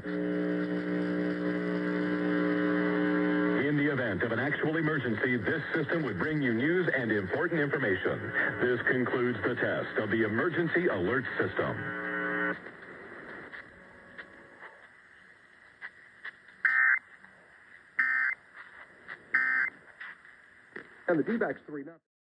In the event of an actual emergency, this system would bring you news and important information. This concludes the test of the Emergency Alert System. And the D-backs 3-0.